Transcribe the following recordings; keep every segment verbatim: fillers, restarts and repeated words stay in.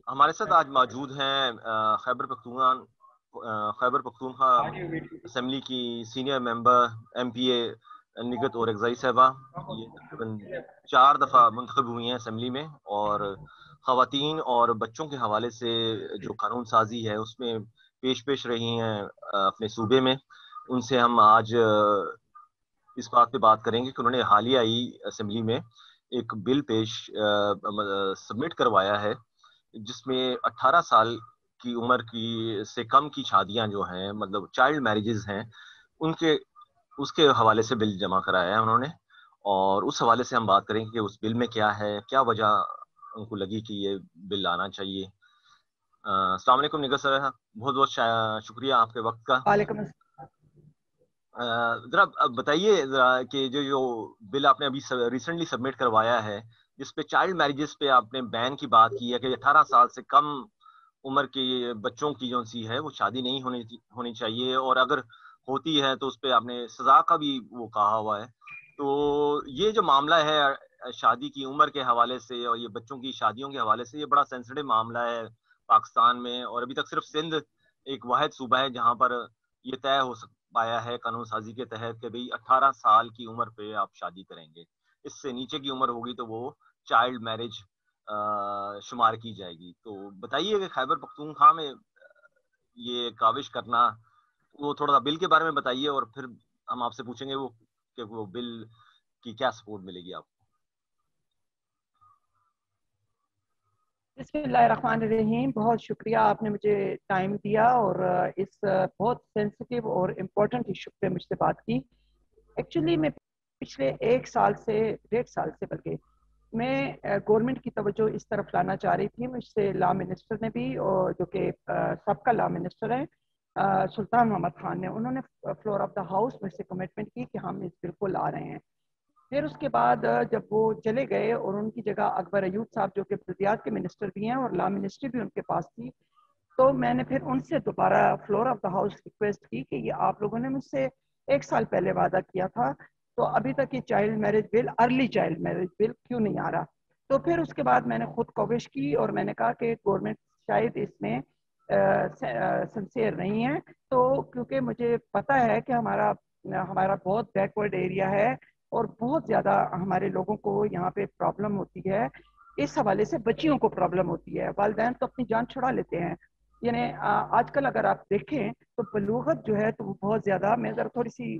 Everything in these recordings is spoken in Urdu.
ہمارے ساتھ آج موجود ہیں خیبر پختونخوا خیبر پختونخوا اسمبلی کی senior member M P A Nighat Orakzai صاحبہ. یہ تقریباً چار دفعہ منتخب ہوئی ہیں اسمبلی میں، اور خواتین اور بچوں کے حوالے سے جو قانون سازی ہے اس میں پیش پیش رہی ہیں اپنے صوبے میں. ان سے ہم آج اس بات پہ بات کریں گے کہ انہوں نے حالیہ ہی اسمبلی میں ایک بل پیش سبمٹ کروایا ہے جس میں اٹھارہ سال کی عمر کی سے کم کی شادیاں جو ہیں، مطلب چائلڈ میرجز ہیں، ان کے اس کے حوالے سے بل جمع کرایا ہے انہوں نے. اور اس حوالے سے ہم بات کریں گے کہ اس بل میں کیا ہے، کیا وجہ ان کو لگی کہ یہ بل لانا چاہیے. السلام علیکم نگہت صاحبہ، بہت بہت شکریہ آپ کے وقت کا. وعلیکم السلام. ذرا بتائیے ذرا کہ جو جو بل آپ نے ابھی ریسنٹلی سبمٹ کروایا ہے جس پہ چائلڈ میرجز پہ آپ نے بین کی بات کی ہے کہ اٹھارہ سال سے کم عمر کے بچوں کی جو سی ہے وہ شادی نہیں ہونی ہونی چاہیے، اور اگر ہوتی ہے تو اس پہ آپ نے سزا کا بھی وہ کہا ہوا ہے. تو یہ جو معاملہ ہے شادی کی عمر کے حوالے سے اور یہ بچوں کی شادیوں کے حوالے سے، یہ بڑا سینسٹیو معاملہ ہے پاکستان میں، اور ابھی تک صرف سندھ ایک واحد صوبہ ہے جہاں پر یہ طے ہو پایا ہے قانون سازی کے تحت کہ بھئی اٹھارہ سال کی عمر پہ آپ شادی کریں گے. اس سے نیچے کی عمر ہوگی تو وہ چائلڈ میرج شمار کی جائے گی. تو بتائیے کہ خیبر پختونخوا میں یہ کاوش کرنا، وہ تھوڑا سا بل کے بارے میں بتائیے، اور پھر ہم آپ سے پوچھیں گے وہ کہ وہ بل کی کیا سپورٹ ملے گی آپ کو. بسم اللہ الرحمن الرحیم. بہت شکریہ آپ نے مجھے ٹائم دیا اور اس بہت سینسیٹیو اور امپورٹنٹ ایشو پہ مجھ سے بات کی. ایکچولی میں پچھلے ایک سال سے ڈیڑھ سال سے بلکہ میں گورنمنٹ کی توجہ اس طرف لانا چاہ رہی تھی. مجھ سے لا منسٹر نے بھی، اور جو کہ سب کا لا منسٹر ہے سلطان محمد خان نے، انہوں نے فلور آف دا ہاؤس مجھ سے کمٹمنٹ کی کہ ہم اس بل کو لا رہے ہیں. پھر اس کے بعد جب وہ چلے گئے اور ان کی جگہ اکبر ایوب صاحب جو کہ بلدیات کے منسٹر بھی ہیں اور لا منسٹری بھی ان کے پاس تھی، تو میں نے پھر ان سے دوبارہ floor of the house request کی کہ یہ آپ لوگوں نے مجھ سے ایک سال پہلے وعدہ کیا تھا، تو ابھی تک یہ child marriage bill, early child marriage bill کیوں نہیں آ رہا. تو پھر اس کے بعد میں نے خود کوشش کی اور میں نے کہا کہ گورنمنٹ شاید اس میں سنسیئر نہیں ہے. تو کیونکہ مجھے پتہ ہے کہ ہمارا ہمارا بہت بیکورڈ ایریا ہے اور بہت زیادہ ہمارے لوگوں کو یہاں پہ پرابلم ہوتی ہے. اس حوالے سے بچیوں کو پرابلم ہوتی ہے، والدین تو اپنی جان چھڑا لیتے ہیں. یعنی آج کل اگر آپ دیکھیں تو بلوغت جو ہے تو وہ بہت زیادہ، میں ذرا تھوڑی سی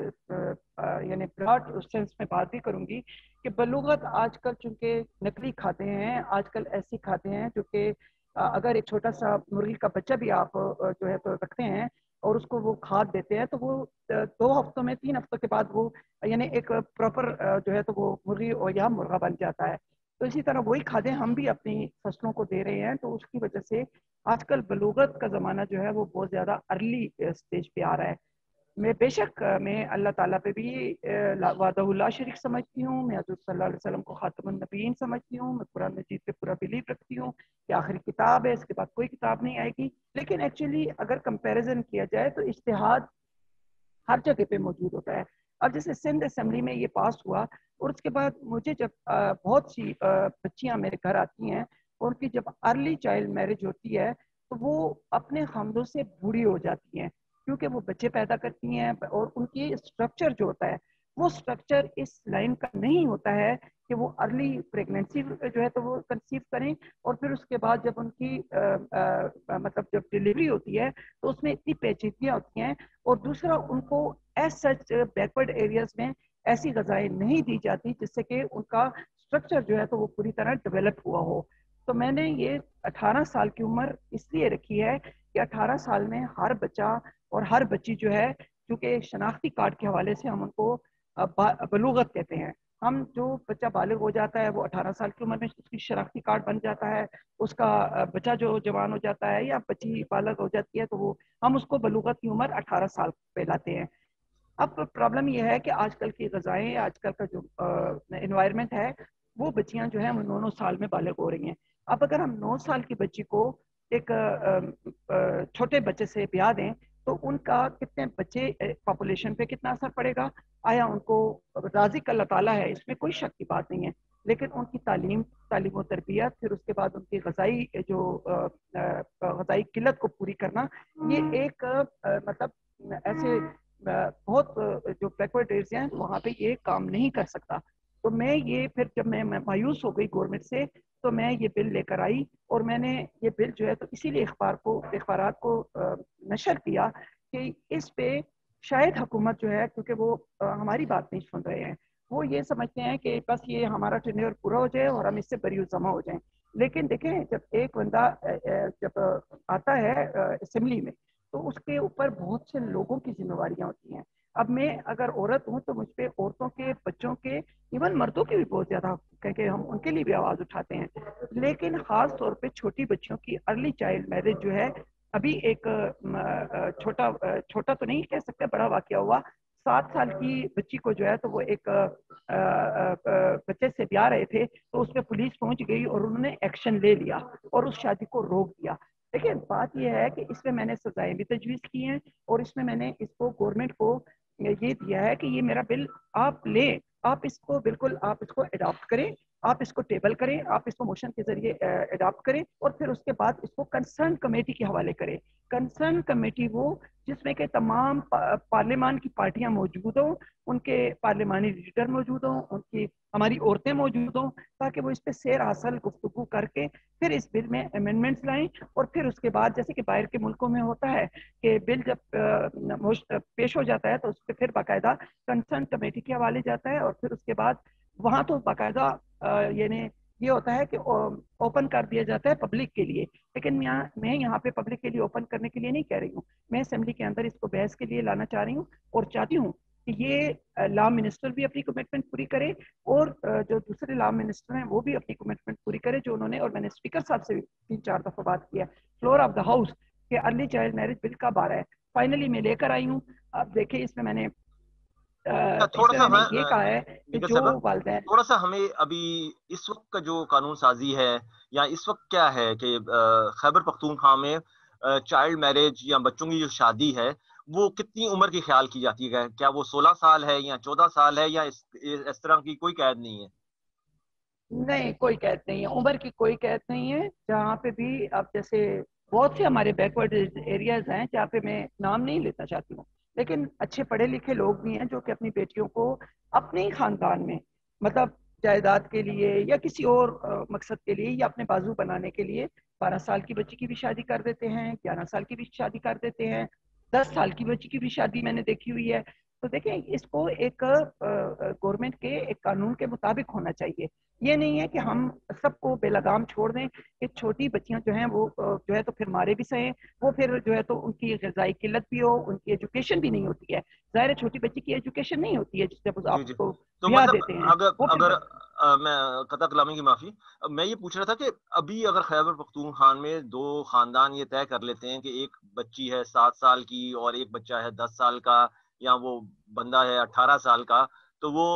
یعنی براڈ سینس میں بات بھی کروں گی کہ بلوغت آج کل چونکہ نقلی کھاتے ہیں، آج کل ایسی کھاتے ہیں جو کہ اگر ایک چھوٹا سا مرغی کا بچہ بھی آپ جو ہے تو رکھتے ہیں اور اس کو وہ کھاد دیتے ہیں تو وہ دو ہفتوں میں، تین ہفتوں کے بعد وہ یعنی ایک پراپر جو ہے تو وہ مرغی اور یا مرغا بن جاتا ہے. تو اسی طرح وہی کھادیں ہم بھی اپنی فصلوں کو دے رہے ہیں. تو اس کی وجہ سے آج کل بلوغت کا زمانہ جو ہے وہ بہت زیادہ ارلی اسٹیج پہ آ رہا ہے. میں بے شک میں اللہ تعالیٰ پہ بھی وعدہ اللہ شریک سمجھتی ہوں، میں حضرت صلی اللہ علیہ وسلم کو خاتم النبیین سمجھتی ہوں، میں قرآن مجید پہ پورا بلیو رکھتی ہوں کہ آخری کتاب ہے، اس کے بعد کوئی کتاب نہیں آئے گی. لیکن ایکچولی اگر کمپیریزن کیا جائے تو اجتہاد ہر جگہ پہ موجود ہوتا ہے. اب جیسے سندھ اسمبلی میں یہ پاس ہوا اور اس کے بعد مجھے جب بہت سی بچیاں میرے گھر آتی ہیں اور ان کی جب ارلی چائلڈ میرج ہوتی ہے تو وہ اپنے خامدوں سے بوڑھی ہو جاتی ہیں کیونکہ وہ بچے پیدا کرتی ہیں اور ان کی اسٹرکچر جو ہوتا ہے وہ اسٹرکچر اس لائن کا نہیں ہوتا ہے کہ وہ ارلی پریگنینسی جو ہے تو وہ کنسیو کریں اور پھر اس کے بعد جب ان کی آ, آ, مطلب جب ڈلیوری ہوتی ہے تو اس میں اتنی پیچیدگیاں ہوتی ہیں. اور دوسرا ان کو ایز سچ بیکورڈ ایریاز میں ایسی غذائیں نہیں دی جاتی جس سے کہ ان کا اسٹرکچر جو ہے تو وہ پوری طرح ڈیولپ ہوا ہو. تو میں نے یہ اٹھارہ سال کی عمر اس لیے رکھی ہے کہ اٹھارہ سال میں ہر بچہ اور ہر بچی جو ہے کیونکہ شناختی کارڈ کے حوالے سے ہم ان کو بلوغت کہتے ہیں. ہم جو بچہ بالغ ہو جاتا ہے وہ اٹھارہ سال کی عمر میں اس کی شناختی کارڈ بن جاتا ہے، اس کا بچہ جو جوان ہو جاتا ہے یا بچی بالغ ہو جاتی ہے تو وہ ہم اس کو بلوغت کی عمر اٹھارہ سال پہ لاتے ہیں. اب پرابلم یہ ہے کہ آج کل کی غذائیں، آج کل کا جو انوائرمنٹ ہے وہ بچیاں جو ہیں وہ نو نو سال میں بالغ ہو رہی ہیں. اب اگر ہم نو سال کی بچی کو ایک چھوٹے بچے سے بیاہ دیں تو ان کا کتنے بچے پاپولیشن پہ کتنا اثر پڑے گا؟ آیا ان کو رازق اللہ تعالیٰ ہے، اس میں کوئی شک کی بات نہیں ہے، لیکن ان کی تعلیم تعلیم و تربیت، پھر اس کے بعد ان کی غذائی جو غذائی قلت کو پوری کرنا، یہ ایک مطلب ایسے بہت جو بیکورڈ ایریاز ہیں وہاں پہ یہ کام نہیں کر سکتا. تو میں یہ پھر جب میں مایوس ہو گئی گورنمنٹ سے تو میں یہ بل لے کر آئی، اور میں نے یہ بل جو ہے تو اسی لیے اخبار کو اخبارات کو نشر کیا کہ اس پہ شاید حکومت جو ہے، کیونکہ وہ ہماری بات نہیں سن رہے ہیں، وہ یہ سمجھتے ہیں کہ بس یہ ہمارا ٹینیور پورا ہو جائے اور ہم اس سے بری الزامہ ہو جائیں. لیکن دیکھیں جب ایک بندہ جب آتا ہے اسمبلی میں تو اس کے اوپر بہت سے لوگوں کی ذمہ داریاں ہوتی ہیں. اب میں اگر عورت ہوں تو مجھ پہ عورتوں کے، بچوں کے، ایون مردوں کے بھی بہت زیادہ کہ ہم ان کے لیے بھی آواز اٹھاتے ہیں. لیکن خاص طور پہ چھوٹی بچیوں کی ارلی چائلڈ میرج جو ہے، ابھی ایک چھوٹا چھوٹا تو نہیں کہہ سکتے، بڑا واقعہ ہوا. سات سال کی بچی کو جو ہے تو وہ ایک بچے سے بیاہ رہے تھے تو اس پہ پولیس پہنچ گئی اور انہوں نے ایکشن لے لیا اور اس شادی کو روک دیا. دیکھیں بات یہ ہے کہ اس میں میں نے سزائیں بھی تجویز کی ہیں، اور اس میں میں نے اس کو گورنمنٹ کو یہ دیا ہے کہ یہ میرا بل آپ لیں، آپ اس کو بالکل آپ اس کو اڈاپٹ کریں، آپ اس کو ٹیبل کریں، آپ اس کو موشن کے ذریعے اڈاپٹ کریں، اور پھر اس کے بعد اس کو کنسرن کمیٹی کے حوالے کریں. کنسرن کمیٹی وہ جس میں کہ تمام پارلیمان کی پارٹیاں موجود ہوں، ان کے پارلیمانی لیڈر موجود ہوں، ان کی ہماری عورتیں موجود ہوں، تاکہ وہ اس پہ سیر حاصل گفتگو کر کے پھر اس بل میں امینڈمنٹس لائیں. اور پھر اس کے بعد جیسے کہ باہر کے ملکوں میں ہوتا ہے کہ بل جب پیش ہو جاتا ہے تو اس پہ پھر باقاعدہ کنسرن کمیٹی کے حوالے جاتا ہے، اور پھر اس کے بعد وہاں تو باقاعدہ یعنی یہ ہوتا ہے کہ اوپن کر دیا جاتا ہے پبلک کے لیے. لیکن یہاں میں یہاں پہ پبلک کے لیے اوپن کرنے کے لیے نہیں کہہ رہی ہوں، میں اسمبلی کے اندر اس کو بحث کے لیے لانا چاہ رہی ہوں، اور چاہتی ہوں کہ یہ لا منسٹر بھی اپنی کمٹمنٹ پوری کرے، اور جو دوسرے لا منسٹر ہیں وہ بھی اپنی کمٹمنٹ پوری کرے جو انہوں نے، اور میں نے اسپیکر صاحب سے تین چار دفعہ بات کیا فلور آف دا ہاؤس کہ ارلی چائلڈ میرج بل کب آ رہا ہے. فائنلی میں لے کر آئی ہوں. اب دیکھیں اس میں میں نے تھوڑا سا میں یہ کہا ہے کہ جو والدین تھوڑا سا ہمیں ابھی اس وقت کا جو قانون سازی ہے یا اس وقت کیا ہے کہ خیبر پختونخوا میں چائلڈ میرج یا بچوں کی جو شادی ہے وہ کتنی عمر کی خیال کی جاتی ہے؟ کیا وہ سولہ سال ہے یا چودہ سال ہے یا اس, اس طرح کی کوئی قید نہیں ہے؟ نہیں، کوئی قید نہیں ہے، عمر کی کوئی قید نہیں ہے. جہاں پہ بھی اب جیسے بہت سے ہمارے بیکورڈ ایریاز ہیں جہاں پہ میں نام نہیں لینا چاہتی ہوں، لیکن اچھے پڑھے لکھے لوگ بھی ہیں جو کہ اپنی بیٹیوں کو اپنے ہی خاندان میں مطلب جائیداد کے لیے یا کسی اور مقصد کے لیے یا اپنے بازو بنانے کے لیے بارہ سال کی بچی کی بھی شادی کر دیتے ہیں، گیارہ سال کی بھی شادی کر دیتے ہیں، دس سال کی بچی کی بھی شادی میں نے دیکھی ہوئی ہے. تو دیکھیں اس کو ایک گورنمنٹ کے ایک قانون کے مطابق ہونا چاہیے. یہ نہیں ہے کہ ہم سب کو بے لگام چھوڑ دیں کہ چھوٹی بچیاں جو ہیں وہ جو ہے تو پھر مارے بھی سہیں، وہ پھر جو ہے تو ان کی غذائی قلت بھی ہو، ان کی ایجوکیشن بھی نہیں ہوتی ہے. ظاہر ہے چھوٹی بچی کی ایجوکیشن نہیں ہوتی ہے جب آپ کو بیاہ دیتے ہیں. اگر اگر میں قطع کلامی کی معافی، میں یہ پوچھ رہا تھا کہ ابھی اگر خیبر پختونخوا میں دو خاندان یہ طے کر لیتے ہیں کہ ایک بچی ہے سات سال کی اور ایک بچہ ہے دس سال کا یا وہ بندہ ہے اٹھارہ سال کا، تو وہ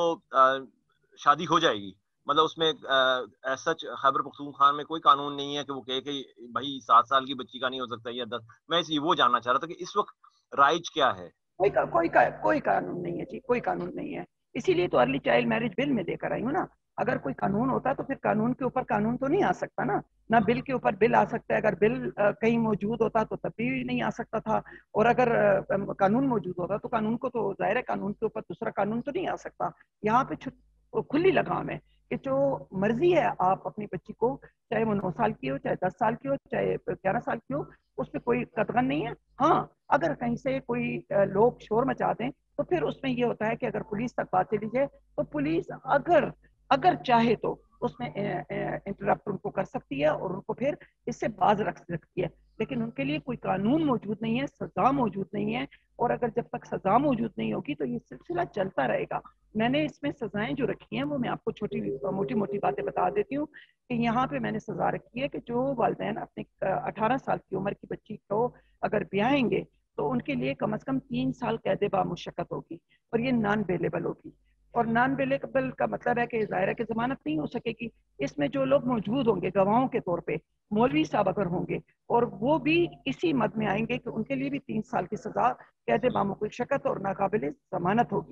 شادی ہو جائے گی؟ مطلب اس میں سچ خیبر پختونخوا میں کوئی قانون نہیں ہے کہ وہ کہے کہ بھائی سات سال کی بچی کا نہیں ہو سکتا یا دس. میں اس وہ جاننا چاہ رہا تھا کہ اس وقت رائج کیا ہے؟ کوئی کوئی کوئی قانون نہیں ہے جی، کوئی قانون نہیں ہے. اسی لیے تو ارلی چائلڈ میرج بل میں دے کر آئی ہوں نا. اگر کوئی قانون ہوتا تو پھر قانون کے اوپر قانون تو نہیں آ سکتا نا، نہ بل کے اوپر بل آ سکتا ہے. اگر بل کہیں موجود ہوتا تو تب بھی نہیں آ سکتا تھا، اور اگر قانون موجود ہوتا تو قانون کو تو ظاہر ہے قانون کے اوپر دوسرا قانون تو نہیں آ سکتا. یہاں پہ کھلی لگام ہے کہ جو مرضی ہے آپ اپنی بچی کو، چاہے وہ نو سال کی ہو، چاہے دس سال کی ہو، چاہے گیارہ سال کی ہو، اس پہ کوئی قدغن نہیں ہے. ہاں اگر کہیں سے کوئی لوگ شور مچا دیں تو پھر اس میں یہ ہوتا ہے کہ اگر پولیس تک بات چلی جائے تو پولیس اگر اگر چاہے تو اس میں انٹرپٹ ان کو کر سکتی ہے اور ان کو پھر اس سے باز رکھ سکتی ہے. لیکن ان کے لیے کوئی قانون موجود نہیں ہے، سزا موجود نہیں ہے، اور اگر جب تک سزا موجود نہیں ہوگی تو یہ سلسلہ چلتا رہے گا. میں نے اس میں سزائیں جو رکھی ہیں وہ میں آپ کو چھوٹی موٹی موٹی باتیں بتا دیتی ہوں کہ یہاں پہ میں نے سزا رکھی ہے کہ جو والدین اپنے اٹھارہ سال کی عمر کی بچی کو اگر بیاہیں گے تو ان کے لیے کم از کم تین سال قید بامشقت ہوگی، اور یہ نان بیلیبل ہوگی. اور نان بیلیبل کا مطلب ہے کہ ظاہر ہے کہ ضمانت نہیں ہو سکے گی. اس میں جو لوگ موجود ہوں گے گواہوں کے طور پہ، مولوی صاحب اگر ہوں گے اور وہ بھی اسی مد میں آئیں گے کہ ان کے لیے بھی تین سال کی سزا قید بامشقت اور ناقابل ضمانت ہوگی.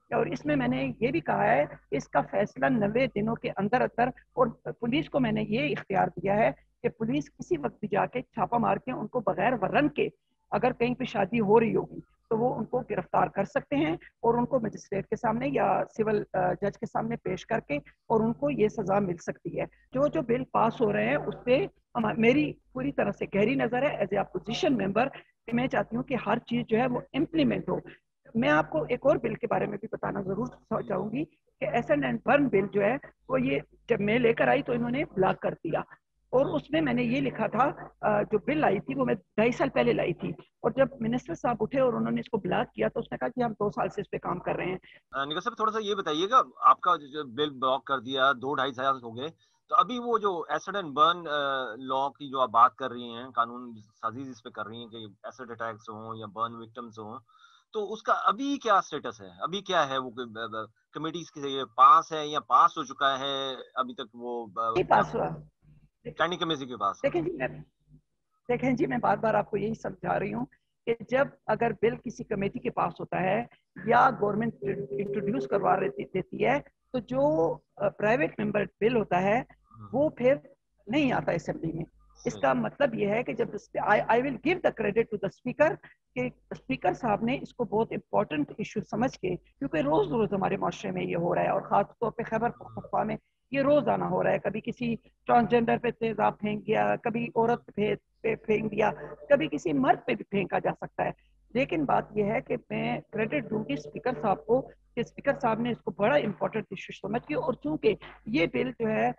اور اس میں میں نے یہ بھی کہا ہے اس کا فیصلہ نوے دنوں کے اندر اندر، اور پولیس کو میں نے یہ اختیار دیا ہے کہ پولیس کسی وقت بھی جا کے چھاپا مار کے ان کو بغیر وارنٹ کے اگر کہیں پہ شادی ہو رہی ہوگی تو وہ ان کو گرفتار کر سکتے ہیں اور ان کو مجسٹریٹ کے سامنے یا سول جج کے سامنے پیش کر کے اور ان کو یہ سزا مل سکتی ہے۔ جو جو بل پاس ہو رہے ہیں اس پہ میری پوری طرح سے گہری نظر ہے ایز اے اپوزیشن ممبر، کہ میں چاہتی ہوں کہ ہر چیز جو ہے وہ امپلیمنٹ ہو۔ میں آپ کو ایک اور بل کے بارے میں بھی بتانا ضرور چاہوں گی کہ ایسنڈ اینڈ برن بل جو ہے وہ یہ جب میں لے کر آئی تو انہوں نے بلاک کر دیا، اور اس میں میں نے یہ لکھا تھا جو بل آئی تھی وہ میں ڈھائی سال پہلے لائی تھی، اور جب منسٹر صاحب اٹھے اور انہوں نے اس کو بلاک کیا تو اس نے کہا کہ ہم دو سال سے اس پہ کام کر رہے ہیں۔ نگہت صاحب تھوڑا سا یہ بتائیے گا، آپ کا جو بل بلاک کر دیا دو ڈھائی سال ہو گئے، تو ابھی وہ جو ایسڈ اینڈ برن لا کی جو آپ بات کر رہی ہیں، قانون سازی اس پہ کر رہی ہیں کہ ایسڈ اٹیکس ہوں یا برن وکٹمز ہوں، تو اس کا ابھی کیا سٹیٹس ہے؟ ابھی کیا ہے؟ وہ کمیٹیز کے پاس ہے یا پاس ہو چکا ہے ابھی تک؟ وہ پاس ہوا اسٹینڈنگ کمیٹی کے پاس؟ دیکھیں جی میں دیکھیں جی میں بار بار آپ کو یہی سمجھا رہی ہوں کہ جب اگر بل کسی کمیٹی کے پاس ہوتا ہے یا گورنمنٹ انٹروڈیوس کروا دیتی ہے تو جو پرائیویٹ ممبر بل ہوتا ہے وہ پھر نہیں آتا اسمبلی میں۔ اس کا مطلب یہ ہے کہ جب I will give the credit to the speaker کہ اسپیکر صاحب نے اس کو بہت امپورٹنٹ ایشو سمجھ کے، کیونکہ روز روز ہمارے معاشرے میں یہ ہو رہا ہے اور خاص طور پہ خیبر پختونخوا میں یہ روز آنا ہو رہا ہے، کبھی کسی ٹرانسجینڈر پہ تیزاب پھینک دیا، کبھی عورت پہ پھینک دیا، کبھی کسی مرد پہ بھی پھینکا جا سکتا ہے۔ لیکن بات یہ ہے کہ میں کریڈٹ دوں گی اسپیکر صاحب کو کہ اسپیکر صاحب نے اس کو بڑا امپورٹنٹ ایشو سمجھ کے، اور چونکہ یہ بل جو ہے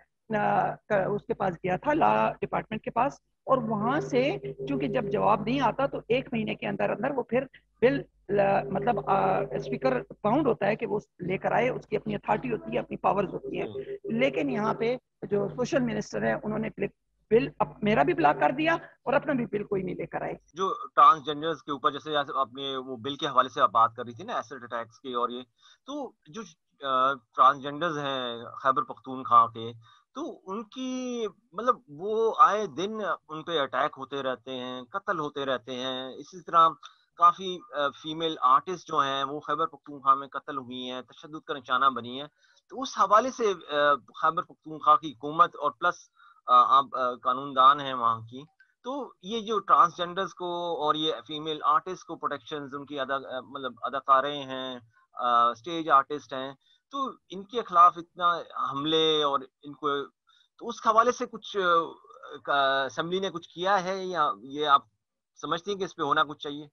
اس کے پاس گیا تھا لا ڈپارٹمنٹ کے پاس، اور وہاں سے چونکہ جب جواب نہیں آتا تو ایک مہینے کے اندر اندر وہ پھر بل مطلب اسپیکر باؤنڈ ہوتا ہے کہ وہ لے کر آئے، اس کی اپنی اتھارٹی ہوتی ہے، اپنی پاورز ہوتی ہیں۔ لیکن یہاں پہ جو سوشل منسٹر ہے انہوں نے بل میرا بھی بلاک کر دیا اور اپنا بھی بل کوئی نہیں لے کر آئے۔ جو ٹرانسجینڈرز کے اوپر جیسے اپنے وہ بل کے حوالے سے آپ بات کر رہی تھی نا ایسڈ اٹیکس کی، اور یہ تو جو ٹرانسجینڈرز ہیں خیبر پختونخوا کے، تو ان کی مطلب وہ آئے دن ان پہ اٹیک ہوتے رہتے ہیں، قتل ہوتے رہتے ہیں، اسی طرح کافی فیمیل آرٹسٹ جو ہیں وہ خیبر پختونخوا میں قتل ہوئی ہیں، تشدد کا نشانہ بنی ہیں۔ تو اس حوالے سے خیبر پختونخوا کی حکومت اور پلس آپ قانون دان ہیں وہاں کی، تو یہ جو ٹرانسجینڈرز کو اور یہ فیمیل آرٹسٹ کو پروٹیکشنز، ان کی ادا مطلب اداکاریں ہیں، اسٹیج آرٹسٹ ہیں، تو ان کے خلاف اتنا حملے اور ان کو، تو اس حوالے سے کچھ اسمبلی نے کچھ کیا ہے یا یہ آپ سمجھتی ہیں کہ اس پہ ہونا کچھ چاہیے؟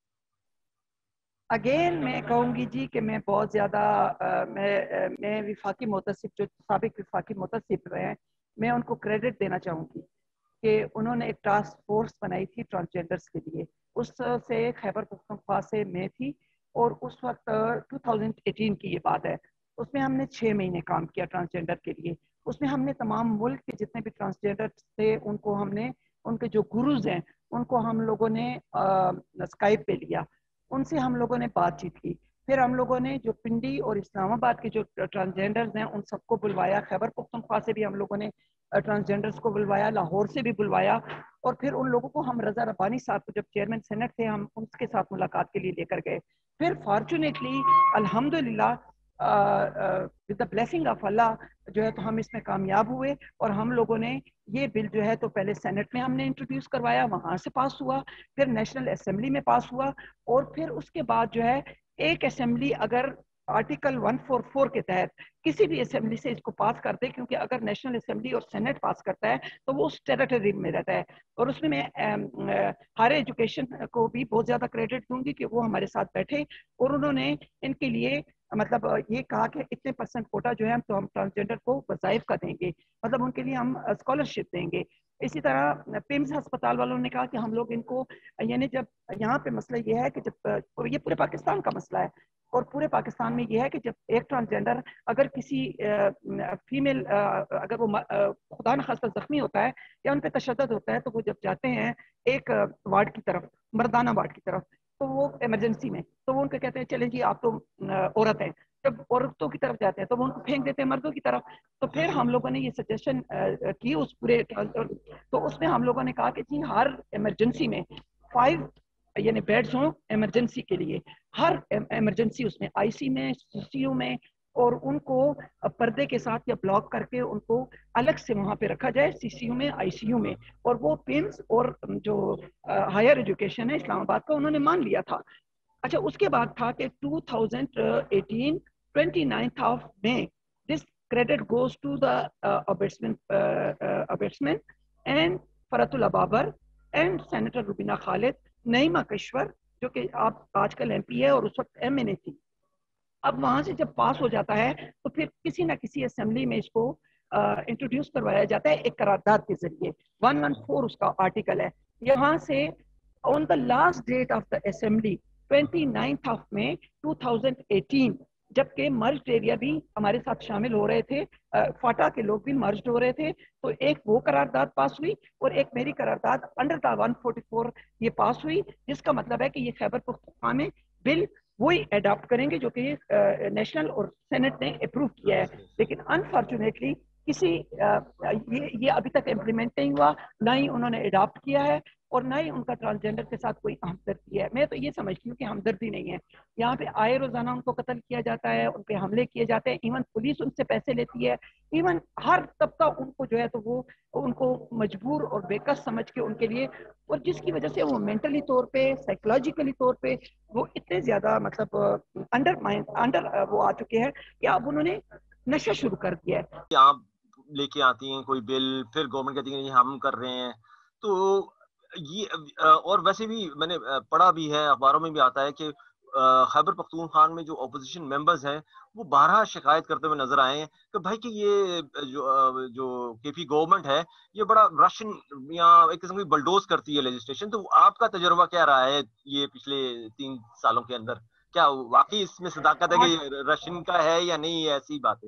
اگین میں کہوں گی جی کہ میں بہت زیادہ میں میں وفاقی محتسب جو سابق وفاقی محتسب رہے ہیں میں ان کو کریڈٹ دینا چاہوں گی کہ انہوں نے ایک ٹاسک فورس بنائی تھی ٹرانسجینڈرز کے لیے، اس سے خیبر پختونخوا سے میں تھی، اور اس وقت دو ہزار اٹھارہ کی یہ بات ہے، اس میں ہم نے چھ مہینے کام کیا ٹرانسجینڈر کے لیے۔ اس میں ہم نے تمام ملک کے جتنے بھی ٹرانسجینڈر تھے ان کو ہم نے، ان کے جو گروز ہیں ان کو ہم لوگوں نے اسکائپ پہ لیا، ان سے ہم لوگوں نے بات چیت کی، پھر ہم لوگوں نے جو پنڈی اور اسلام آباد کے جو ٹرانسجینڈرز ہیں ان سب کو بلوایا، خیبر پختونخوا سے بھی ہم لوگوں نے ٹرانسجینڈرز کو بلوایا، لاہور سے بھی بلوایا، اور پھر ان لوگوں کو ہم رضا ربانی صاحب کو جب چیئرمین سینٹ تھے ہم ان کے ساتھ ملاقات کے لیے لے کر گئے۔ پھر فارچونیٹلی الحمدللہ with the blessing of Allah جو ہے تو ہم اس میں کامیاب ہوئے، اور ہم لوگوں نے یہ بل جو ہے تو پہلے سینٹ میں ہم نے انٹروڈیوس کروایا، وہاں سے پاس ہوا، پھر نیشنل اسمبلی میں پاس ہوا، اور پھر اس کے بعد جو ہے ایک اسمبلی اگر آرٹیکل ایک سو چوالیس کے تحت کسی بھی اسمبلی سے اس کو پاس کر دے، کیونکہ اگر نیشنل اسمبلی اور سینٹ پاس کرتا ہے تو وہ اس ٹیریٹری میں رہتا ہے، اور اس میں میں ہائر ایجوکیشن کو بھی بہت زیادہ کریڈٹ دوں گی کہ وہ ہمارے ساتھ بیٹھے اور انہوں نے ان کے لیے مطلب یہ کہا کہ اتنے پرسنٹ کوٹا جو ہے تو ہم ٹرانسجینڈر کو وظائف کا دیں گے، مطلب ان کے لیے ہم اسکالرشپ دیں گے۔ اسی طرح پیمز ہسپتال والوں نے کہا کہ ہم لوگ ان کو، یعنی جب یہاں پہ مسئلہ یہ ہے کہ جب یہ پورے پاکستان کا مسئلہ ہے، اور پورے پاکستان میں یہ ہے کہ جب ایک ٹرانسجینڈر اگر کسی فیمیل اگر وہ خدا نخواستہ زخمی ہوتا ہے یا ان پہ تشدد ہوتا ہے تو وہ جب جاتے ہیں ایک وارڈ کی طرف، مردانہ وارڈ کی طرف، تو وہ ایمرجنسی میں تو وہ ان کو کہتے ہیں چلیں جی آپ تو عورت ہیں، جب عورتوں کی طرف جاتے ہیں تو وہ ان کو پھینک دیتے ہیں مردوں کی طرف۔ تو پھر ہم لوگوں نے یہ سجیشن کی اس پورے، تو اس میں ہم لوگوں نے کہا کہ جی ہر ایمرجنسی میں فائیو یعنی بیڈز ہوں ایمرجنسی کے لیے، ہر ایمرجنسی اس میں آئی سی میں، سی سی یو میں، اور ان کو پردے کے ساتھ یا بلاک کر کے ان کو الگ سے وہاں پہ رکھا جائے، سی سی یو میں، آئی سی یو میں. اور وہ پمس اور جو ہائر ایجوکیشن ہے اسلام آباد کا انہوں نے مان لیا تھا. اچھا اس کے بعد تھا کہ two thousand eighteen twenty ninth of May دس credit goes to the uh, ombudsman uh, uh, ombudsman and Farhat Ullah Babar and senator Rubina Khalid, Naeema Kishwar جو کہ آپ آج کل ایم پی ہے اور اس وقت ایم این اے تھی. اب وہاں سے جب پاس ہو جاتا ہے تو پھر کسی نہ کسی اسمبلی میں اس کو انٹروڈیوس کروایا جاتا ہے ایک قرارداد کے ذریعے. ون ون فور اس کا آرٹیکل ہے. یہاں سے on the last date of the assembly twenty ninth of May two thousand eighteen, جبکہ مرجڈ ایریا بھی ہمارے ساتھ شامل ہو رہے تھے، فاٹا کے لوگ بھی مرجڈ ہو رہے تھے، تو ایک وہ قرارداد پاس ہوئی اور ایک میری قرارداد under the one forty four یہ پاس ہوئی، جس کا مطلب ہے کہ یہ خیبر پختونخوا میں بل وہی اڈاپٹ کریں گے جو کہ نیشنل اور سینٹ نے اپروو کیا ہے. لیکن انفارچونیٹلی کسی یہ یہ ابھی تک امپلیمنٹ نہیں ہوا، نہ ہی انہوں نے اڈاپٹ کیا ہے اور نہ ہی ان کا ٹرانسجینڈر کے ساتھ کوئی ہمدردی ہے. میں تو یہ سمجھتی ہوں کہ ہمدردی نہیں ہے. یہاں پہ آئے روزانہ ان کو قتل کیا جاتا ہے، ان پہ حملے کیے جاتے ہیں، ایون پولیس ان سے پیسے لیتی ہے، ایون ہر طبقہ ان کو جو ہے تو وہ ان کو مجبور اور بےکس سمجھ کے ان کے لیے، اور جس کی وجہ سے وہ مینٹلی طور پہ سائیکولوجیکلی طور پہ وہ اتنے زیادہ مطلب انڈر مائنڈ انڈر وہ آ چکے ہیں کہ اب انہوں نے نشہ شروع کر دیا ہے. آپ لے کے آتی ہیں کوئی بل، پھر گورنمنٹ کہتی ہے یہ ہم کر رہے ہیں، تو یہ اور ویسے بھی میں نے پڑھا بھی ہے، اخباروں میں بھی آتا ہے کہ خیبر پختونخوا میں جو اپوزیشن ممبرز ہیں وہ بارہا شکایت کرتے ہوئے نظر آئے ہیں کہ بھائی کہ یہ جو جو کے پی گورنمنٹ ہے یہ بڑا رشن یا ایک قسم کی بلڈوز کرتی ہے لیجسلیشن. تو آپ کا تجربہ کیا رہا ہے یہ پچھلے تین سالوں کے اندر؟ کیا واقعی اس میں صداقت ہے کہ رشن کا ہے یا نہیں؟ ایسی بات ہے.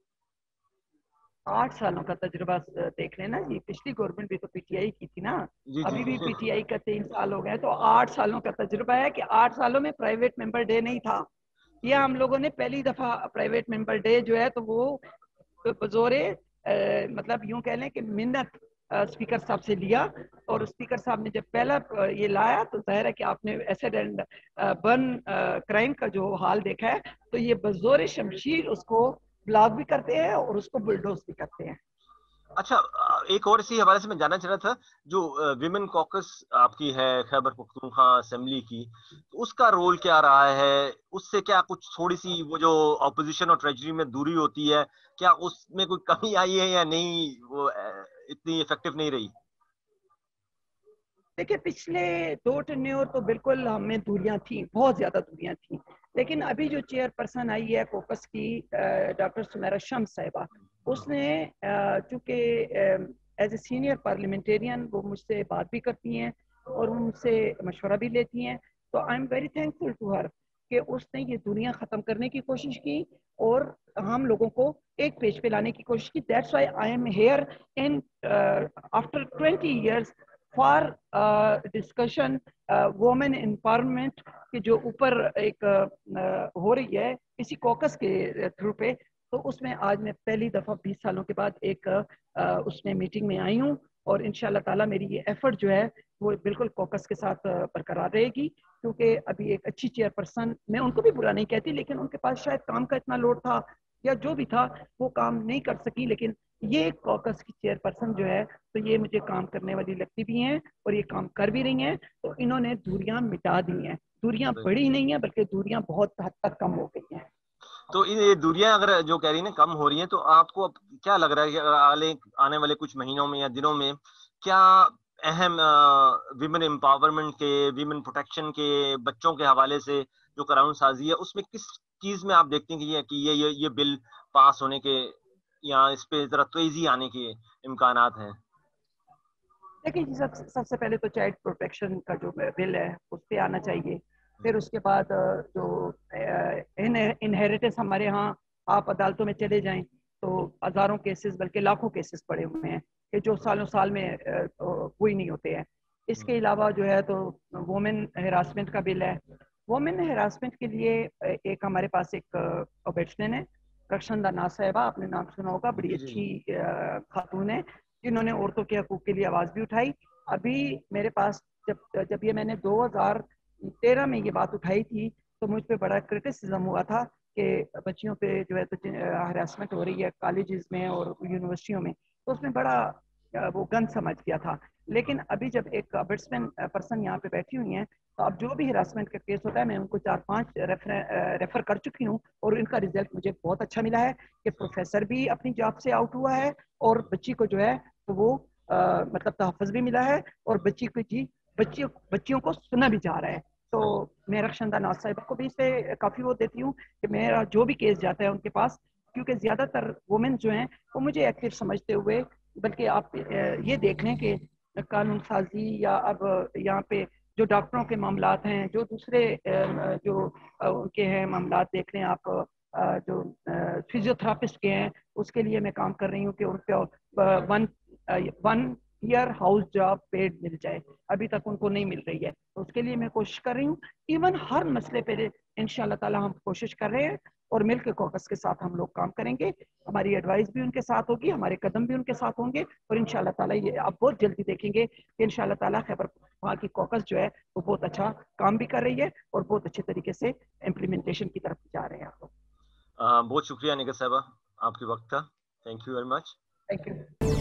آٹھ سالوں کا تجربہ دیکھ لینا جی، پچھلی گورنمنٹ بھی تو پی ٹی آئی کی تھی نا، ابھی بھی پی ٹی آئی کا تین سال ہو گئے، تو آٹھ سالوں کا تجربہ ہے کہ آٹھ سالوں میں پرائیویٹ ممبر ڈے نہیں تھا. یہ ہم لوگوں نے پہلی دفعہ پرائیویٹ ممبر ڈے جو ہے تو وہ بزور مطلب یوں کہہ لیں کہ منت اسپیکر صاحب سے لیا، اور اسپیکر صاحب نے جب پہلا یہ لایا تو ظاہر ہے کہ آپ نے ایسڈ اینڈ برن کرائم کا جو حال دیکھا ہے، تو یہ بزور شمشیر اس کو بلاک بھی کرتے ہیں اور اس کو بلڈوز بھی کرتے ہیں. اچھا ایک اور اسی حوالے سے میں جاننا چاہ رہا تھا، جو ویمن کوکس آپ کی ہے خیبر پختونخوا اسمبلی کی، اس کا رول کیا رہا ہے؟ اس سے کیا کچھ تھوڑی سی وہ جو اپوزیشن اور ٹریجری میں دوری ہوتی ہے، کیا اس میں کوئی کمی آئی ہے یا نہیں؟ وہ اتنی افیکٹو نہیں رہی؟ دیکھیں پچھلے دو ٹینیور تو بالکل ہمیں دوریاں تھیں، بہت زیادہ دوریاں تھیں، لیکن ابھی جو چیئر پرسن آئی ہے کوکس کی ڈاکٹر سمیرا شمس صاحبہ، اس نے چونکہ ایز اے سینئر پارلیمنٹیرین وہ مجھ سے بات بھی کرتی ہیں اور وہ مجھ سے مشورہ بھی لیتی ہیں، تو I am very thankful to her کہ اس نے یہ دنیا ختم کرنے کی کوشش کی اور ہم لوگوں کو ایک پیج پہ لانے کی کوشش کی. That's why I am here in after twenty years for discussion woman empowerment کے جو اوپر ایک ہو رہی ہے اسی کوکس کے تھرو پہ. تو اس میں آج میں پہلی دفعہ بیس سالوں کے بعد ایک اس میں میٹنگ میں آئی ہوں، اور ان شاء اللہ تعالیٰ میری یہ ایفرٹ جو ہے وہ بالکل کوکس کے ساتھ برقرار رہے گی، کیونکہ ابھی ایک اچھی چیئر پرسن، میں ان کو بھی برا نہیں کہتی، لیکن ان کے پاس شاید کام کا اتنا لوڈ تھا یا جو بھی تھا وہ کام نہیں کر سکی. لیکن یہ کوکس کی چیئر پرسن جو ہے تو یہ مجھے کام کرنے والی لگتی بھی ہیں اور یہ کام کر بھی رہی ہیں، تو انہوں نے دوریاں مٹا دی ہیں. دوریاں بڑی نہیں ہیں بلکہ دوریاں بہت حد تک کم ہو گئی ہیں. تو یہ دوریاں اگر جو کہہ رہی ہیں کم ہو رہی ہیں، تو آپ کو کیا لگ رہا ہے کہ آنے والے کچھ مہینوں میں یا دنوں میں کیا اہم ویمن امپاورمنٹ کے، ویمن پروٹیکشن کے، بچوں کے حوالے سے جو قانون سازی ہے اس میں کس چیز میں آپ دیکھتے ہیں کہ یہ کہ یہ یہ, یہ بل پاس ہونے کے یا اس پہ ذرا تیزی آنے کے امکانات ہیں؟ دیکھیں جی، سب سب سے پہلے تو چائلڈ پروٹیکشن کا جو بل ہے اس پہ آنا چاہیے. پھر اس کے بعد جو انہیریٹنس ہمارے ہاں آپ عدالتوں میں چلے جائیں تو ہزاروں کیسز بلکہ لاکھوں کیسز پڑے ہوئے ہیں کہ جو سالوں سال میں کوئی نہیں ہوتے ہیں. اس کے علاوہ جو ہے تو وومن ہراسمنٹ کا بل ہے. وومن ہراسمنٹ کے لیے ایک ہمارے پاس ایک اوبیٹسمین ہے رخشندہ ناز صاحبہ، آپ نے نام سنا ہوگا، بڑی اچھی خاتون ہے جنہوں نے عورتوں کے حقوق کے لیے آواز بھی اٹھائی. ابھی میرے پاس جب جب یہ میں نے دو ہزار तेरह में ये बात उठाई थी तो मुझ पे बड़ा क्रिटिसिज्म हुआ था कि बच्चियों पे जो है तो हरासमेंट हो रही है कॉलेजेस में और यूनिवर्सिटियों में, तो उसमें बड़ा वो गंद समझ गया था। लेकिन अभी जब एक बैट्समैन पर्सन यहाँ पे बैठी हुई हैं, तो अब जो भी हरासमेंट का केस होता है मैं उनको चार पांच रेफर रेफर कर चुकी हूँ और इनका रिजल्ट मुझे बहुत अच्छा मिला है कि प्रोफेसर भी अपनी जॉब से आउट हुआ है और बच्ची को जो है तो वो आ, मतलब तहफ़्फ़ुज़ भी मिला है और बच्ची को जी बच्चियों बच्चियों को सुना भी जा रहा है। तो मैं रक्षंदा नाज साहिबा को भी इससे काफ़ी वो देती हूँ कि मेरा जो भी केस जाता है उनके पास, क्योंकि ज़्यादातर वुमेन जो हैं वो मुझे एक्टिव समझते हुए, बल्कि आप ये देख लें कि कानून साजी या अब यहाँ पे जो डॉक्टरों के मामलात हैं, जो दूसरे जो उनके हैं मामलात देख लें आप, जो फिजियोथेरापिस्ट के हैं उसके लिए मैं काम कर रही हूँ कि उनको one one year house job paid मिल जाए, अभी तक उनको नहीं मिल रही है, तो उसके लिए मैं कोशिश कर रही हूँ। इवन हर मसले पे इंशाल्लाह ताला हम कोशिश कर रहे हैं और मिल के कॉकस के साथ हम लोग काम करेंगे, हमारी एडवाइस भी उनके साथ होगी, हमारे कदम भी उनके साथ होंगे और इंशाल्लाह ताला ये आप बहुत जल्दी देखेंगे कि इंशाल्लाह ताला खैबर वहाँ की कॉकस जो है वो बहुत अच्छा काम भी कर रही है और बहुत अच्छे तरीके से इम्प्लीमेंटेशन की तरफ जा रहे हैं आप लोग। बहुत शुक्रिया निगत साहबा आपके वक्त का, thank you very much. Thank you.